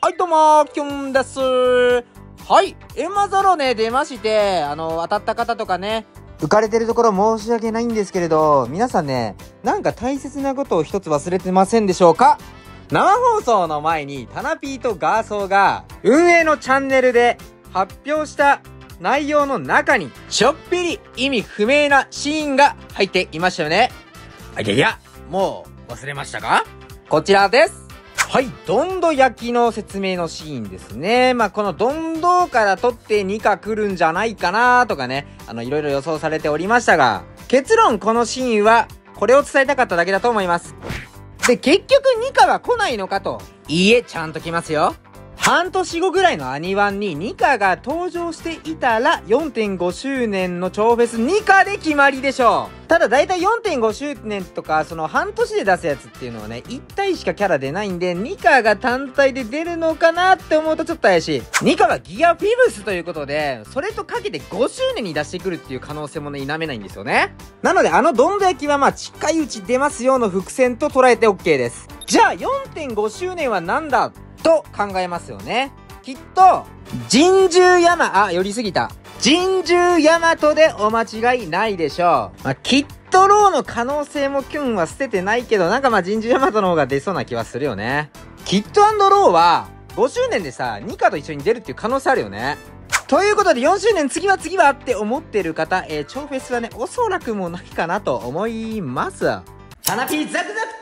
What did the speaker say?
はい、どうもキュンです。はい、エマゾロね、出まして、当たった方とかね、浮かれてるところ申し訳ないんですけれど、皆さんね、なんか大切なことを一つ忘れてませんでしょうか？生放送の前に、タナピーとガーソーが、運営のチャンネルで発表した内容の中に、ちょっぴり意味不明なシーンが入っていましたよね。いや、もう忘れましたか？こちらです。はい、どんど焼きの説明のシーンですね。このどんどから取って2か来るんじゃないかなとかね、いろいろ予想されておりましたが、結論このシーンは、これを伝えたかっただけだと思います。で、結局2かは来ないのかと。いいえ、ちゃんと来ますよ。半年後ぐらいのアニワンにニカが登場していたら 4.5 周年の超フェスニカで決まりでしょう。ただだいたい 4.5 周年とかその半年で出すやつっていうのはね、1体しかキャラ出ないんで、ニカが単体で出るのかなって思うとちょっと怪しい。ニカはギアフィブスということで、それとかけて5周年に出してくるっていう可能性もね、否めないんですよね。なのでどんど焼きは近いうち出ますよの伏線と捉えて OK です。じゃあ 4.5 周年はなんだと考えますよね。きっと、神獣山、寄りすぎた。神獣ヤマトでお間違いないでしょう。キッドローの可能性もキュンは捨ててないけど、神獣ヤマトの方が出そうな気はするよね。キッド&ローは、5周年でさ、ニカと一緒に出るっていう可能性あるよね。ということで、4周年次はって思ってる方、超フェスはね、おそらくもうないかなと思います。タナピーザクザク